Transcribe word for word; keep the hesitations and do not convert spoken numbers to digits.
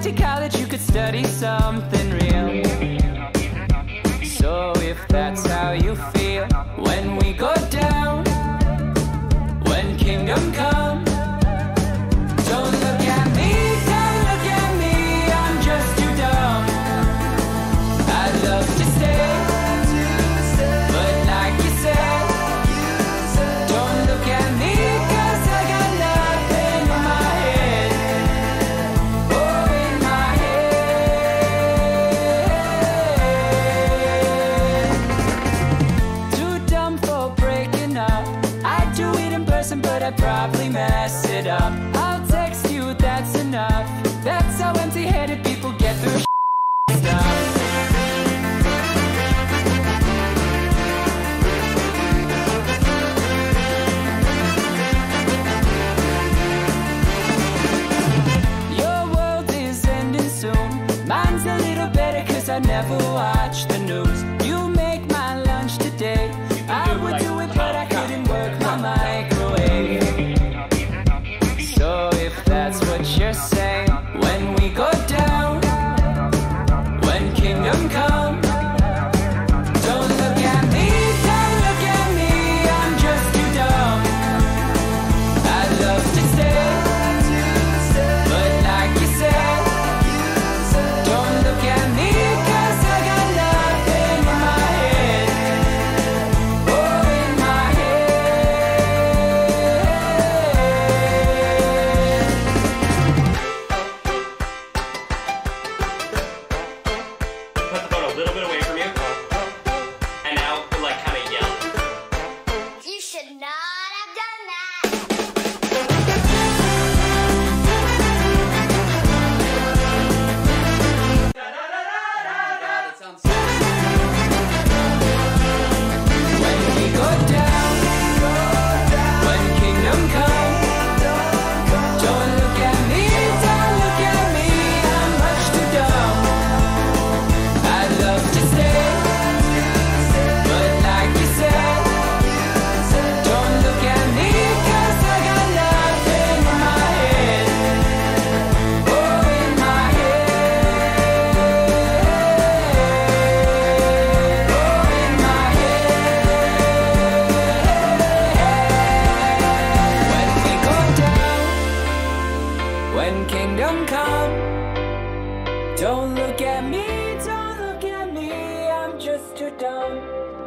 to college, you could study something real. So if that's how you feel, when we go down, when kingdom come, don't look at me, don't look at me, I'm just too dumb. I'd love to stay, but like you said, don't look at me, cause I got nothing in my head. Oh, in my head. Too dumb for breaking up. I'd do it in person, but I'd probably mess it up. I'll text you, that's enough. That's how empty-headed people get through stuff. Your world is ending soon. Mine's a little better cause I never watch the news. You make my lunch today. I would do it but I couldn't work my microwave. So if that's what you're saying, when we go down, when kingdom come, don't look at me, don't look at me, I'm just too dumb. I'd love to stay, but like you said, don't look at me, cause I got nothing in my head. Oh, in my head. Put the phone a little bit away from you. And now, like, kind of yell. You should not have done that. When we go down, when kingdom come, don't look at me, don't look at me, I'm much too dumb. I'd love to stay, but like you said, don't look at me, cause I got nothing in my head. Oh, in my head. Oh, in my head. When we go down, when kingdom come, don't look at me, don't look at me, I'm just too dumb.